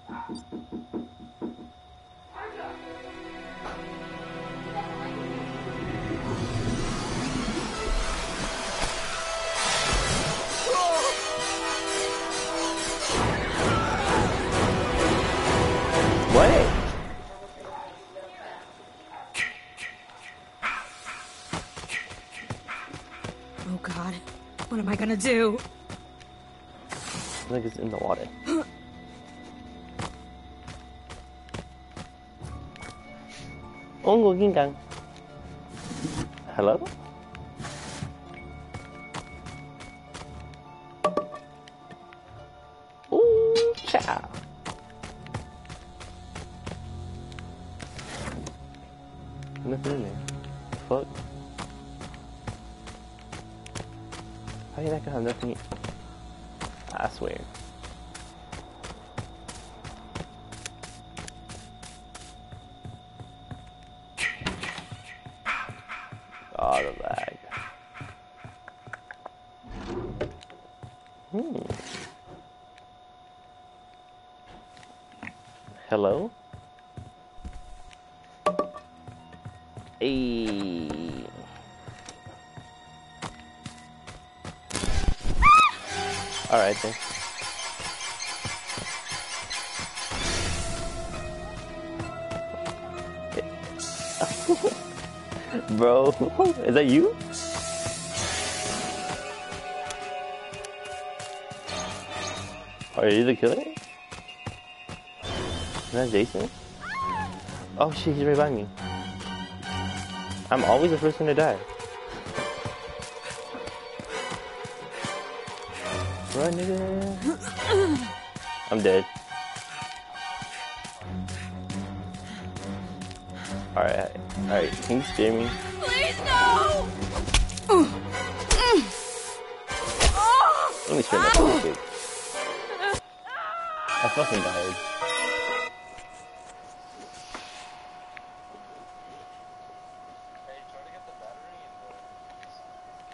What? Oh God, what am I gonna do? I think it's in the water. Ongo Gingang. Hello? Ooh, ciao. Nothing in there. Fuck. How you not gonna have nothing? I swear. Oh, the lag. Hello? Hey. Alright then. Bro, is that you? Are you the killer? Is that Jason? Oh shit, he's right by me. I'm always the first one to die. Run, nigga. I'm dead. Alright, alright, can you scare me? Please no! Let me spin that real quick. I fucking died.